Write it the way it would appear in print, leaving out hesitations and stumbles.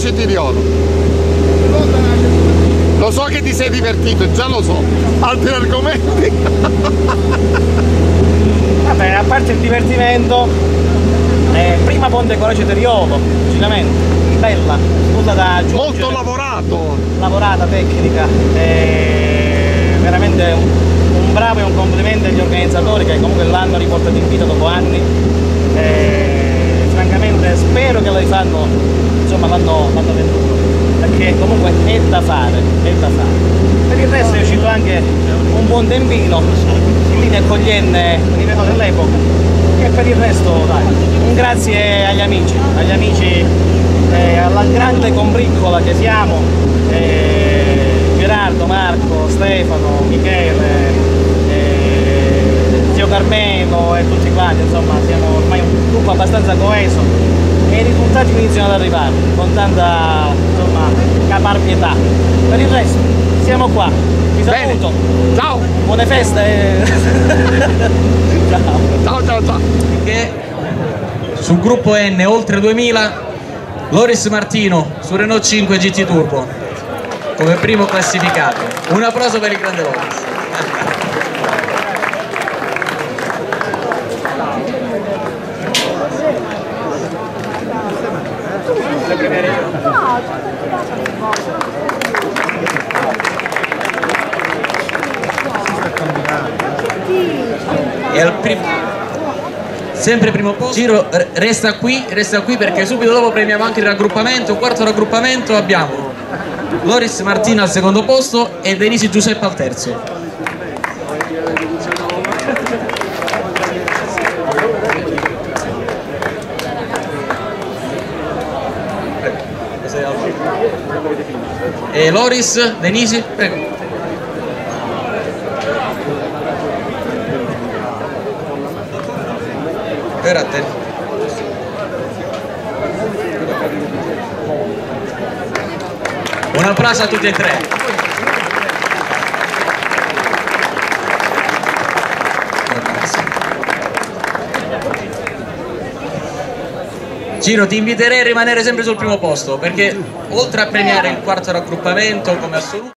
Corace e Tiriolo. Lo so che ti sei divertito, già lo so. Altri argomenti? Vabbè, a parte il divertimento, prima Ponte Corace e Tiriolo, sinceramente, bella, tutta da aggiungere. Molto lavorato. Lavorata, tecnica, veramente un bravo e un complimento agli organizzatori che comunque l'hanno riportato in vita dopo anni. Francamente spero che lo rifacciano, insomma l'hanno venduto, perché comunque è da fare, è da fare. Per il resto è uscito anche un buon tempino, in linea con gli enne a livello dell'epoca, e per il resto dai, un grazie agli amici, alla grande combriccola che siamo, Gerardo, Marco, Stefano, Michele, zio Carmelo e tutti quanti, insomma siamo ormai un gruppo abbastanza coeso e i risultati iniziano ad arrivare con tanta, insomma, caparbietà. Per il resto siamo qua, vi saluto. Ciao, buone feste. ciao. Che sul gruppo N oltre 2000 Loris Martino su Renault 5 GT Turbo come primo classificato. Un applauso per il grande Loris. E al sempre primo posto Giro resta qui perché subito dopo premiamo anche il raggruppamento. Quarto raggruppamento abbiamo Loris Martino al secondo posto e Denisi Giuseppe al terzo. E Loris, Denisi, prego. Per a te. Un applauso a tutti e tre. Giro, ti inviterei a rimanere sempre sul primo posto perché oltre a premiare il quarto raggruppamento come assoluto